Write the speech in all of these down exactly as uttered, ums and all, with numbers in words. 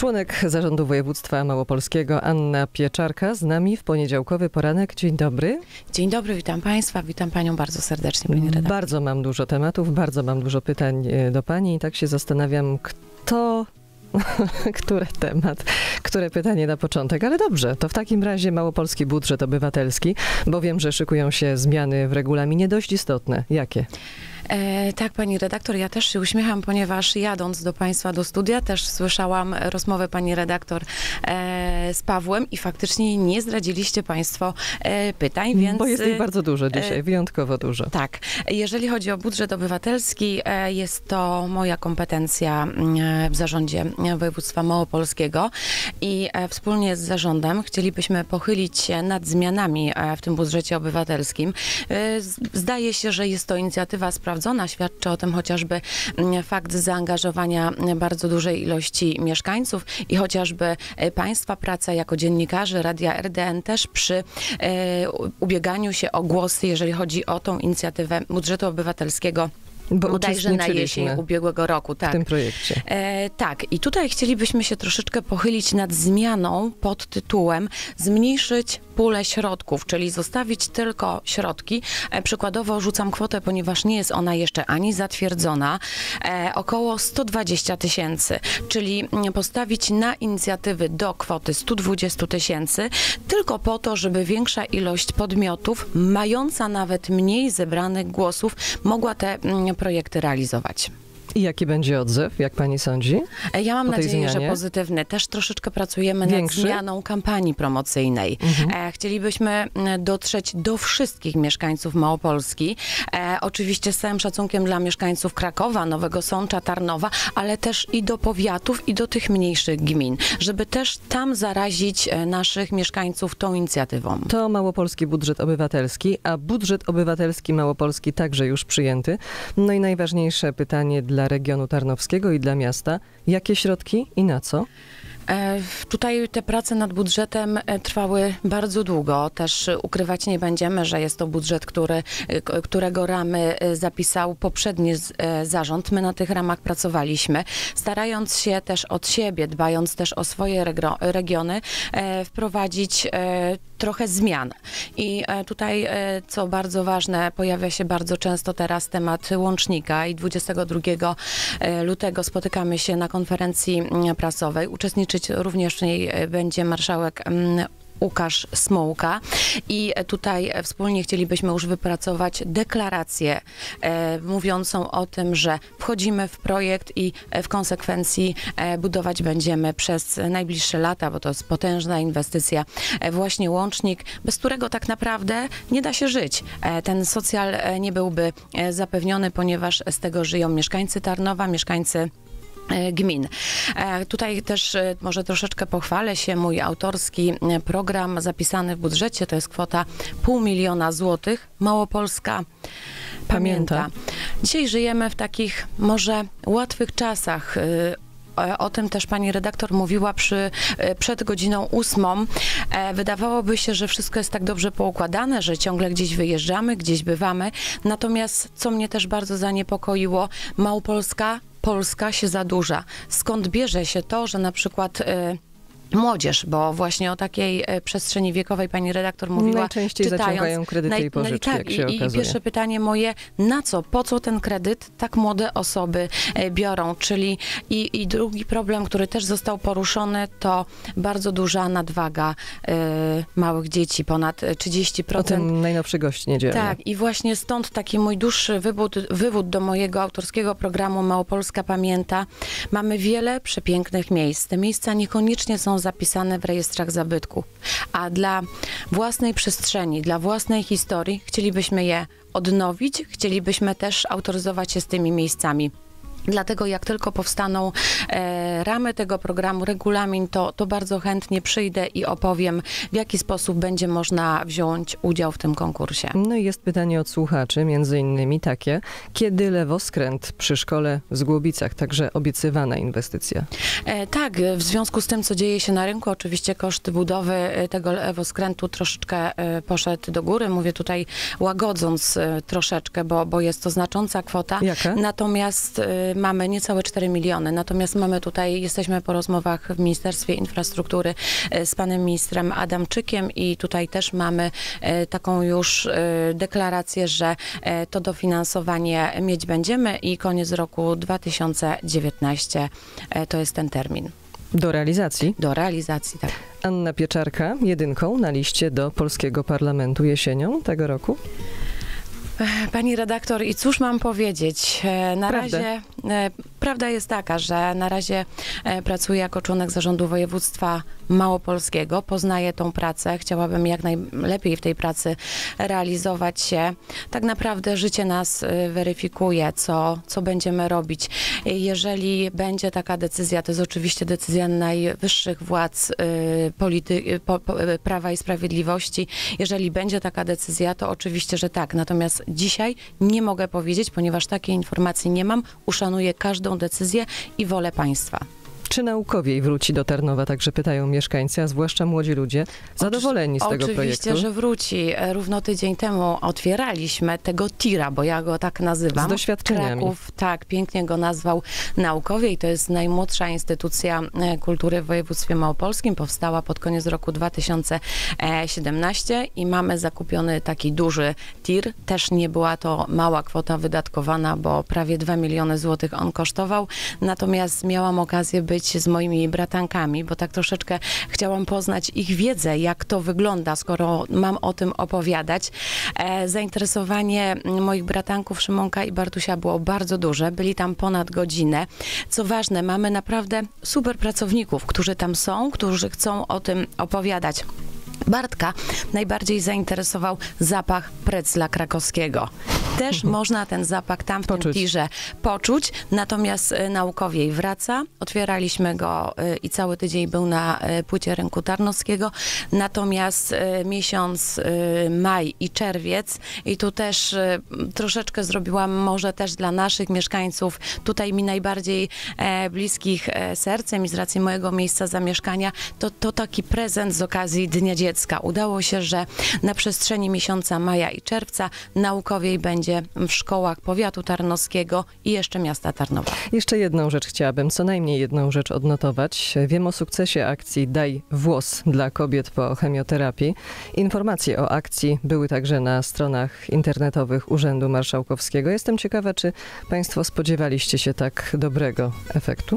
Członek Zarządu Województwa Małopolskiego Anna Pieczarka z nami w poniedziałkowy poranek. Dzień dobry. Dzień dobry, witam Państwa, witam Panią bardzo serdecznie, Pani redaktor. Bardzo mam dużo tematów, bardzo mam dużo pytań do Pani i tak się zastanawiam, kto... Który temat, które pytanie na początek, ale dobrze, to w takim razie Małopolski Budżet Obywatelski, bo wiem, że szykują się zmiany w regulaminie dość istotne. Jakie? E, tak, Pani redaktor, ja też się uśmiecham, ponieważ jadąc do Państwa do studia też słyszałam rozmowę Pani redaktor e, z Pawłem i faktycznie nie zdradziliście Państwo e, pytań, więc... Bo jest ich bardzo dużo dzisiaj, e, wyjątkowo dużo. Tak. Jeżeli chodzi o budżet obywatelski, e, jest to moja kompetencja e, w zarządzie województwa małopolskiego i e, wspólnie z zarządem chcielibyśmy pochylić się nad zmianami e, w tym budżecie obywatelskim. E, zdaje się, że jest to inicjatywa sprawdzona. Świadczy o tym chociażby fakt zaangażowania bardzo dużej ilości mieszkańców i chociażby Państwa praca jako dziennikarzy Radia R D N też przy e, ubieganiu się o głosy, jeżeli chodzi o tą inicjatywę budżetu obywatelskiego. Bo bodajże na jesień ubiegłego roku. Tak. W tym projekcie. E, tak. I tutaj chcielibyśmy się troszeczkę pochylić nad zmianą pod tytułem zmniejszyć pulę środków, czyli zostawić tylko środki. E, przykładowo rzucam kwotę, ponieważ nie jest ona jeszcze ani zatwierdzona, e, około sto dwadzieścia tysięcy, czyli postawić na inicjatywy do kwoty sto dwadzieścia tysięcy, tylko po to, żeby większa ilość podmiotów, mająca nawet mniej zebranych głosów, mogła te projekty realizować. I jaki będzie odzew, jak pani sądzi? Ja mam nadzieję, że pozytywny. Też troszeczkę pracujemy Większy? nad zmianą kampanii promocyjnej. Mhm. Chcielibyśmy dotrzeć do wszystkich mieszkańców Małopolski. E, oczywiście z całym szacunkiem dla mieszkańców Krakowa, Nowego Sącza, Tarnowa, ale też i do powiatów, i do tych mniejszych gmin, żeby też tam zarazić naszych mieszkańców tą inicjatywą. To Małopolski Budżet Obywatelski, a Budżet Obywatelski Małopolski także już przyjęty. No i najważniejsze pytanie dla regionu tarnowskiego i dla miasta. Jakie środki i na co? E, tutaj te prace nad budżetem trwały bardzo długo. Też ukrywać nie będziemy, że jest to budżet, który, którego ramy zapisał poprzedni zarząd. My na tych ramach pracowaliśmy, starając się też od siebie, dbając też o swoje regro, regiony, e, wprowadzić e, trochę zmian. I tutaj, co bardzo ważne, pojawia się bardzo często teraz temat łącznika i dwudziestego drugiego lutego spotykamy się na konferencji prasowej. Uczestniczyć również w niej będzie marszałek Łukasz Smułka i tutaj wspólnie chcielibyśmy już wypracować deklarację e, mówiącą o tym, że wchodzimy w projekt i w konsekwencji e, budować będziemy przez najbliższe lata, bo to jest potężna inwestycja, e, właśnie łącznik, bez którego tak naprawdę nie da się żyć. E, ten socjal e, nie byłby e, zapewniony, ponieważ z tego żyją mieszkańcy Tarnowa, mieszkańcy gmin. Tutaj też może troszeczkę pochwalę się, mój autorski program zapisany w budżecie to jest kwota pół miliona złotych. Małopolska pamięta. pamięta. Dzisiaj żyjemy w takich może łatwych czasach. O tym też pani redaktor mówiła przy, przed godziną ósmą. Wydawałoby się, że wszystko jest tak dobrze poukładane, że ciągle gdzieś wyjeżdżamy, gdzieś bywamy. Natomiast, co mnie też bardzo zaniepokoiło, Małopolska Polska się zadłuża. Skąd bierze się to, że na przykład y, młodzież, bo właśnie o takiej przestrzeni wiekowej pani redaktor mówiła, najczęściej czytając, zaciągają kredyty naj, i pożyczki, tak, jak się i, okazuje. I pierwsze pytanie moje, na co, po co ten kredyt tak młode osoby biorą? Czyli i, i drugi problem, który też został poruszony, to bardzo duża nadwaga y, małych dzieci, ponad trzydzieści procent. O tym najnowszy gość niedzielny. Tak, i właśnie stąd taki mój dłuższy wywód, wywód do mojego autorskiego programu Małopolska Pamięta. Mamy wiele przepięknych miejsc. Te miejsca niekoniecznie są zapisane w rejestrach zabytków, a dla własnej przestrzeni, dla własnej historii chcielibyśmy je odnowić, chcielibyśmy też autoryzować się z tymi miejscami. Dlatego jak tylko powstaną e, ramy tego programu, regulamin, to, to bardzo chętnie przyjdę i opowiem, w jaki sposób będzie można wziąć udział w tym konkursie. No i jest pytanie od słuchaczy, między innymi takie, kiedy lewoskręt przy szkole w Zgłobicach, także obiecywana inwestycja? E, tak, w związku z tym, co dzieje się na rynku, oczywiście koszt budowy tego lewoskrętu troszeczkę e, poszedł do góry. Mówię tutaj łagodząc e, troszeczkę, bo, bo jest to znacząca kwota. Jaka? Natomiast e, y, mamy niecałe cztery miliony, natomiast mamy tutaj, jesteśmy po rozmowach w Ministerstwie Infrastruktury y, z panem ministrem Adamczykiem i tutaj też mamy y, taką już y, deklarację, że y, to dofinansowanie mieć będziemy i koniec roku dwa tysiące dziewiętnastego y, to jest ten termin. Do realizacji? Do realizacji, tak. Anna Pieczarka, jedynką na liście do polskiego parlamentu jesienią tego roku. Pani redaktor, i cóż mam powiedzieć? Na Prawdę. razie prawda jest taka, że na razie pracuję jako członek zarządu województwa małopolskiego. Poznaję tą pracę. Chciałabym jak najlepiej w tej pracy realizować się. Tak naprawdę życie nas weryfikuje, co, co będziemy robić. Jeżeli będzie taka decyzja, to jest oczywiście decyzja najwyższych władz polity, po, po, Prawa i Sprawiedliwości. Jeżeli będzie taka decyzja, to oczywiście, że tak. Natomiast dzisiaj nie mogę powiedzieć, ponieważ takiej informacji nie mam. Uszanuję każdą decyzję i wolę państwa. Czy Naukowiej wróci do Tarnowa? Także pytają mieszkańcy, a zwłaszcza młodzi ludzie zadowoleni z tego Oczywiście, projektu. Oczywiście, że wróci. Równo tydzień temu otwieraliśmy tego tira, bo ja go tak nazywam. Z doświadczeniami. Kraków, tak, pięknie go nazwał Naukowiej. To jest najmłodsza instytucja kultury w województwie małopolskim. Powstała pod koniec roku dwa tysiące siedemnastego i mamy zakupiony taki duży tir. Też nie była to mała kwota wydatkowana, bo prawie dwa miliony złotych on kosztował. Natomiast miałam okazję być z moimi bratankami, bo tak troszeczkę chciałam poznać ich wiedzę, jak to wygląda, skoro mam o tym opowiadać. E, zainteresowanie moich bratanków Szymonka i Bartusia było bardzo duże. Byli tam ponad godzinę. Co ważne, mamy naprawdę super pracowników, którzy tam są, którzy chcą o tym opowiadać. Bartka najbardziej zainteresował zapach precla krakowskiego. Też można ten zapach tam w poczuć. tym tirze poczuć, natomiast y, Naukowiej wraca. Otwieraliśmy go y, i cały tydzień był na y, płycie rynku tarnowskiego. Natomiast y, miesiąc y, maj i czerwiec i tu też y, troszeczkę zrobiłam może też dla naszych mieszkańców, tutaj mi najbardziej e, bliskich e, sercem i z racji mojego miejsca zamieszkania, to, to taki prezent z okazji Dnia Dziecka. Udało się, że na przestrzeni miesiąca maja i czerwca Naukowiej będzie w szkołach powiatu tarnowskiego i jeszcze miasta Tarnowa. Jeszcze jedną rzecz chciałabym, co najmniej jedną rzecz odnotować. Wiem o sukcesie akcji Daj włos dla kobiet po chemioterapii. Informacje o akcji były także na stronach internetowych Urzędu Marszałkowskiego. Jestem ciekawa, czy państwo spodziewaliście się tak dobrego efektu?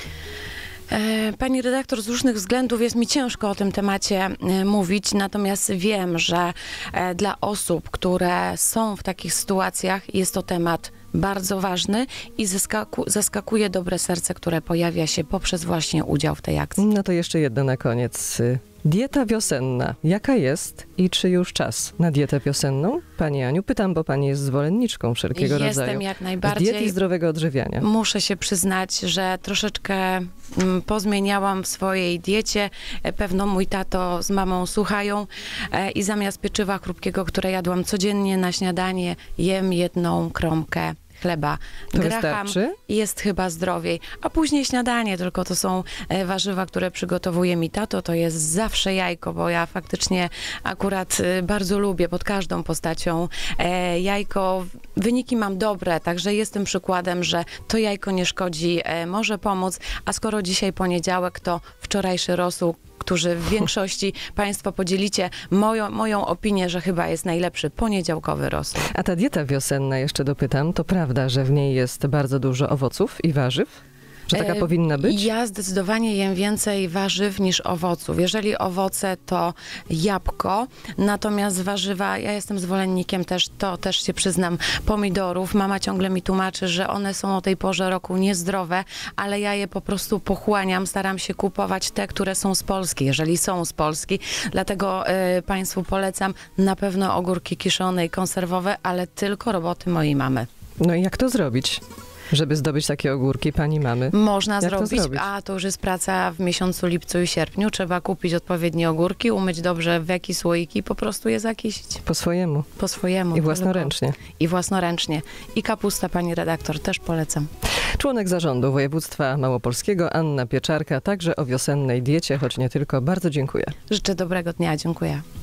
Pani redaktor, z różnych względów jest mi ciężko o tym temacie mówić, natomiast wiem, że dla osób, które są w takich sytuacjach, jest to temat bardzo ważny i zaskaku, zaskakuje dobre serce, które pojawia się poprzez właśnie udział w tej akcji. No to jeszcze jedno na koniec. Dieta wiosenna. Jaka jest i czy już czas na dietę wiosenną? Pani Aniu, pytam, bo pani jest zwolenniczką wszelkiego Jestem rodzaju Jestem jak najbardziej. diety i zdrowego odżywiania. Muszę się przyznać, że troszeczkę mm, pozmieniałam w swojej diecie. E, Pewno mój tato z mamą słuchają e, i zamiast pieczywa chrupkiego, które jadłam codziennie na śniadanie, jem jedną kromkę chleba To Graham wystarczy? i jest chyba zdrowiej. A później śniadanie, tylko to są e, warzywa, które przygotowuje mi tato. To jest zawsze jajko, bo ja faktycznie akurat e, bardzo lubię pod każdą postacią e, jajko. Wyniki mam dobre, także jestem przykładem, że to jajko nie szkodzi, e, może pomóc. A skoro dzisiaj poniedziałek, to wczorajszy rosół, którzy w większości państwo podzielicie moją, moją opinię, że chyba jest najlepszy poniedziałkowy rosół. A ta dieta wiosenna, jeszcze dopytam, to prawda, że w niej jest bardzo dużo owoców i warzyw? Że taka E, powinna być? Ja zdecydowanie jem więcej warzyw niż owoców. Jeżeli owoce, to jabłko, natomiast warzywa, ja jestem zwolennikiem też, to też się przyznam, pomidorów. Mama ciągle mi tłumaczy, że one są o tej porze roku niezdrowe, ale ja je po prostu pochłaniam, staram się kupować te, które są z Polski, jeżeli są z Polski. Dlatego y, państwu polecam na pewno ogórki kiszone i konserwowe, ale tylko roboty mojej mamy. No i jak to zrobić? Żeby zdobyć takie ogórki pani mamy? Można Jak to zrobić, zrobić? a to już jest praca w miesiącu lipcu i sierpniu. Trzeba kupić odpowiednie ogórki, umyć dobrze w jakie słoiki i po prostu je zakisić. Po swojemu. Po swojemu. I własnoręcznie. I własnoręcznie. I kapusta, pani redaktor, też polecam. Członek zarządu województwa małopolskiego Anna Pieczarka, także o wiosennej diecie, choć nie tylko. Bardzo dziękuję. Życzę dobrego dnia, dziękuję.